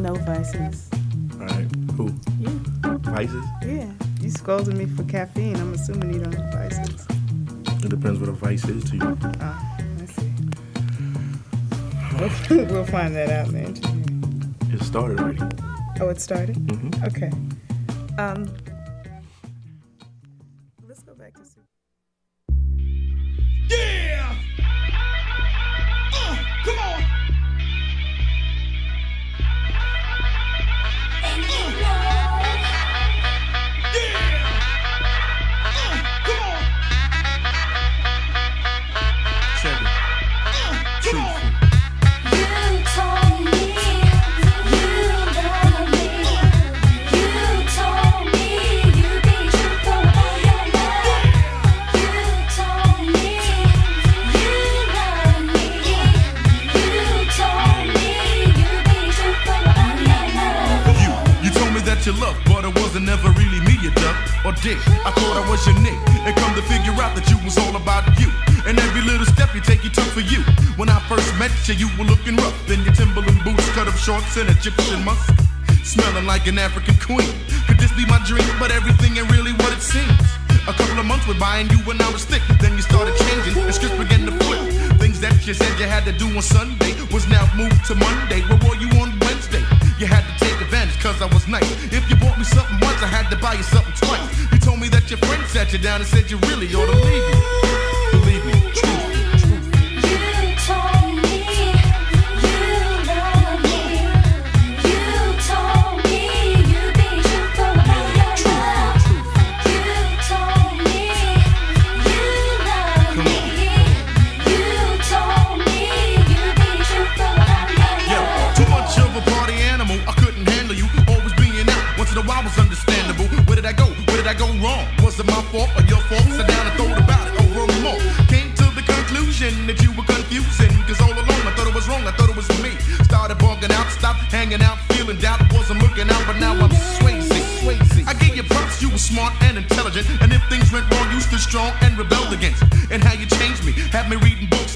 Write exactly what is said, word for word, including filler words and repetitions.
No vices. All right. Who? You. Vices? Yeah. You scolded me for caffeine. I'm assuming you don't have vices. It depends what a vice is to you. Oh, I see. We'll, we'll find that out in the interview. It started already. Oh, it started? Mm-hmm. Okay. Um, let's go back to Super. Yeah! Uh, come on! You love, but it wasn't never really me you ducked or did. I thought I was your Nick, and come to figure out that you was all about you. And every little step you take, you took for you. When I first met you, you were looking rough in your Timberland boots, cut up shorts, and Egyptian musk, smelling like an African queen. Could this be my dream? But everything ain't really what it seems. A couple of months went by and you and I was thick. Then you started changing, and scripts began to flip. Things that you said you had to do on Sunday was now moved to Monday. Where were you on Wednesday? You had to take advantage cause I was nice. If you bought me something once, I had to buy you something twice. You told me that your friend sat you down and said you really ought to leave me. Believe me, truth, truth. You told me you love me. You told me you'd be truthful about your love. You told me you love me. You told me you'd be truthful about your love. Yeah, too much of a party animal, I couldn't handle you. Always being out, once in a while was understandable. Where did I go? Where did I go wrong? Was it my fault or your fault? Sit down and thought about it over more. Came to the conclusion that you were confusing. Cause all along I thought it was wrong, I thought it was me. Started bugging out, stopped hanging out, feeling doubt. Wasn't looking out, but now I'm Swayze, Swayze. I gave you props, you were smart and intelligent. And if things went wrong, you stood strong and rebelled against. And how you changed me, had me reading books